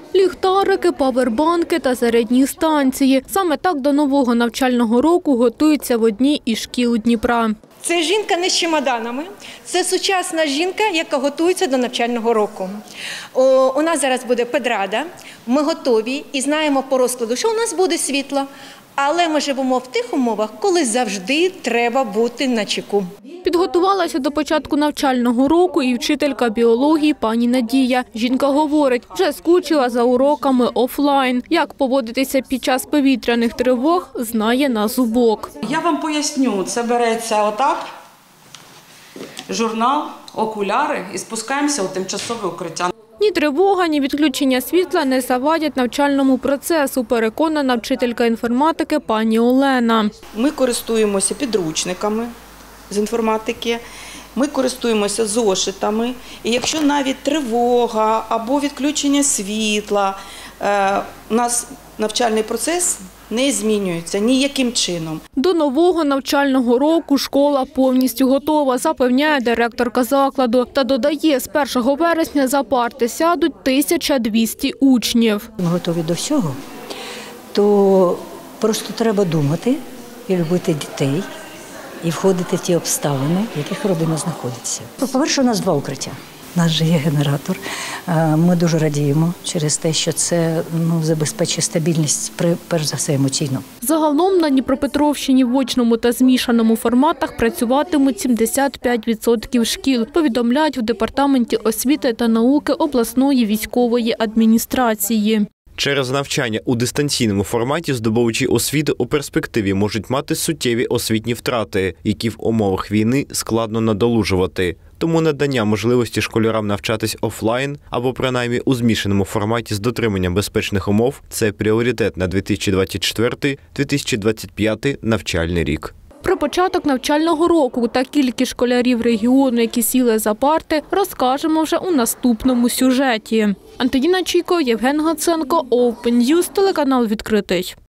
Ліхтарики, павербанки та зарядні станції. Саме так до нового навчального року готуються в одній із шкіл Дніпра. Це жінка не з чемоданами, це сучасна жінка, яка готується до навчального року. У нас зараз буде педрада, ми готові і знаємо по розкладу, що у нас буде світло, але ми живемо в тих умовах, коли завжди треба бути начеку. Підготувалася до початку навчального року і вчителька біології пані Надія. Жінка говорить, вже скучила за уроками офлайн. Як поводитися під час повітряних тривог, знає на зубок. Я вам поясню, це береться отак, журнал, окуляри і спускаємося у тимчасове укриття. Ні тривога, ні відключення світла не завадять навчальному процесу, переконана вчителька інформатики пані Олена. Ми користуємося підручниками з інформатики, ми користуємося зошитами. І якщо навіть тривога або відключення світла, у нас навчальний процес не змінюється ніяким чином. До нового навчального року школа повністю готова, запевняє директорка закладу. Та додає, з 1 вересня за парти сядуть 1200 учнів. Ми готові до всього, то просто треба думати і любити дітей, і входити в ті обставини, в яких родина знаходиться. По-перше, у нас 2 укриття. У нас же є генератор. Ми дуже радіємо через те, що це забезпечує стабільність, перш за все, емоційно. Загалом на Дніпропетровщині в очному та змішаному форматах працюватимуть 75% шкіл, повідомляють в Департаменті освіти та науки обласної військової адміністрації. Через навчання у дистанційному форматі здобувачі освіти у перспективі можуть мати суттєві освітні втрати, які в умовах війни складно надолужувати. Тому надання можливості школярам навчатись офлайн або принаймні у змішаному форматі з дотриманням безпечних умов – це пріоритет на 2024-2025 навчальний рік. Про початок навчального року та кількість школярів регіону, які сіли за парти, розкажемо вже у наступному сюжеті. Антоніна Чійко, Євген Гаценко, Open News, телеканал «Відкритий».